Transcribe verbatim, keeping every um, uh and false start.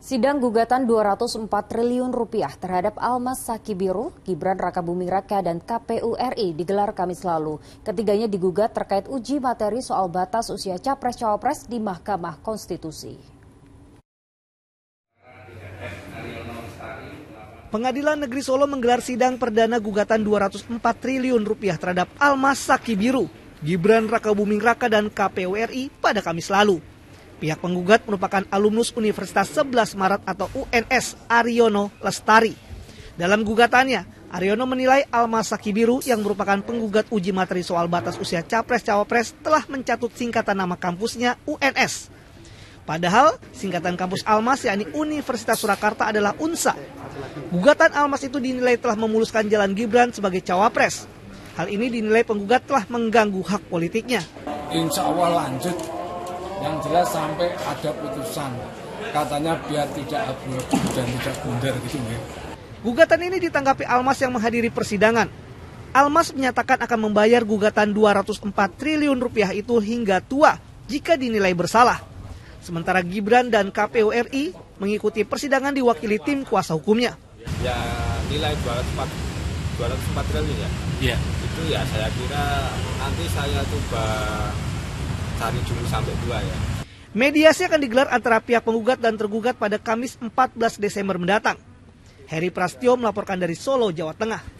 Sidang gugatan dua ratus empat triliun rupiah terhadap Almas Sakibiru, Gibran Rakabuming Raka, dan K P U R I digelar Kamis lalu. Ketiganya digugat terkait uji materi soal batas usia Capres-Cawapres di Mahkamah Konstitusi. Pengadilan Negeri Solo menggelar sidang perdana gugatan dua ratus empat triliun rupiah terhadap Almas Sakibiru, Gibran Rakabuming Raka, dan K P U R I pada Kamis lalu. Pihak penggugat merupakan alumnus Universitas sebelas Maret atau U N S, Ariono Lestari. Dalam gugatannya, Ariono menilai Almas Sakibiru yang merupakan penggugat uji materi soal batas usia Capres-Cawapres telah mencatut singkatan nama kampusnya U N S. Padahal singkatan kampus Almas yakni Universitas Surakarta adalah U N S A. Gugatan Almas itu dinilai telah memuluskan jalan Gibran sebagai cawapres. Hal ini dinilai penggugat telah mengganggu hak politiknya. Insya Allah lanjut. Yang jelas sampai ada putusan, katanya biar tidak abu-abu dan tidak bundar gitu ya. Gugatan ini ditanggapi Almas yang menghadiri persidangan. Almas menyatakan akan membayar gugatan dua ratus empat triliun rupiah itu hingga tua jika dinilai bersalah. Sementara Gibran dan K P U R I mengikuti persidangan diwakili tim kuasa hukumnya. Ya nilai dua ratus empat triliun ya. Iya. Itu ya saya kira nanti saya coba cari dulu sampai dua ya. Mediasi akan digelar antara pihak penggugat dan tergugat pada Kamis empat belas Desember mendatang. Heri Prastyo melaporkan dari Solo, Jawa Tengah.